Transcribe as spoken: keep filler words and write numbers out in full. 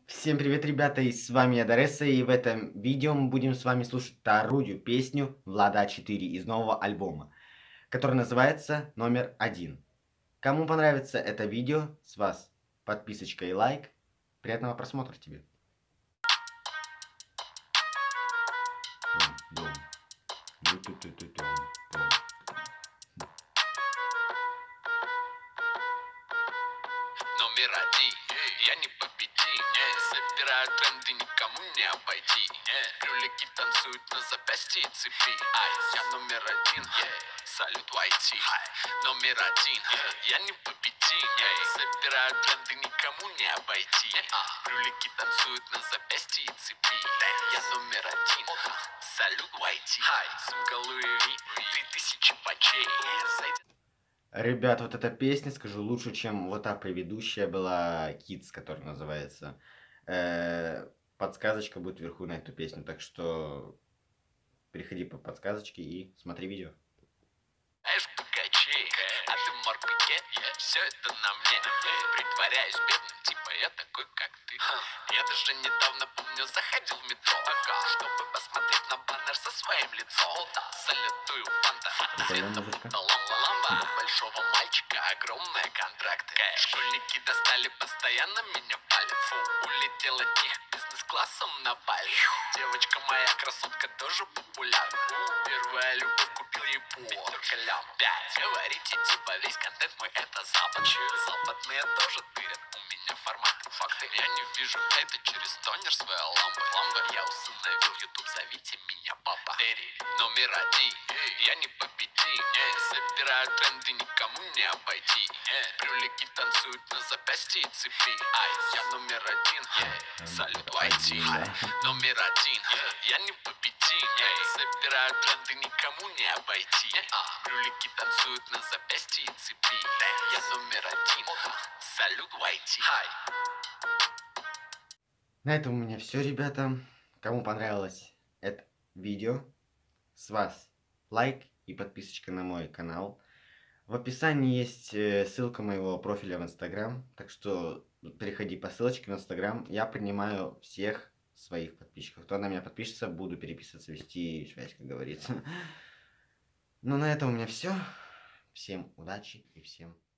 Всем привет, ребята, и с вами я, Дареса, и в этом видео мы будем с вами слушать вторую песню Влада а четыре из нового альбома, который называется «Номер один». Кому понравится это видео, с вас подписочка и лайк. Приятного просмотра тебе. Номер один, я непобедим. Собираю тренды, никому не обойти. Кролики танцуют на запястье и цепи. Я номер один, салют уай ти. Номер один, я непобедим. Собираю тренды, никому не обойти. Кролики танцуют на запястье и цепи. Я номер один, салют уай ти. Сумка Луи Ви, три тысячи пачей. Ребят, вот эта песня, скажу, лучше, чем вот та предыдущая была Kids, которая называется. Э, подсказочка будет вверху на эту песню, так что переходи по подсказочке и смотри видео. Знаешь, богачей, а ты морпике, все это на мне. Притворяюсь бедным, типа я такой, как ты. Я даже недавно, помню, заходил в метро, чтобы посмотреть на баннер со своим лицом. Салютую фанта, цвета ламба-ламба. У большого мальчика огромные контракты. Школьники достали, постоянно меня палят. Фу, улетел от них бизнес-классом на Бали. Девочка моя красотка тоже популярна. Первая любовь, купил ей пятерка лям. Пять. Говорите, типа весь контент мой это запад. Западные тоже тырят, у меня формат факты. Я не вижу это через тонер своей лампы. Лампы. Я установил YouTube, зовите меня папа. Терри, номер один, я не победим. Собираю тренды, никому не обойти. Брюлики танцуют на запястье и цепи. Я номер один, салют уай ти. Номер один, я не победим. Собираю тренды, никому не обойти. Брюлики танцуют на запястье и цепи. Я номер один, салют уай ти. На этом у меня все, ребята. Кому понравилось это видео, с вас лайк и подписочка на мой канал. В описании есть э, ссылка моего профиля в Инстаграм, так что переходи по ссылочке в Инстаграм. Я принимаю всех своих подписчиков. Кто на меня подпишется, буду переписываться, вести связь, как говорится. Ну, на этом у меня все. Всем удачи и всем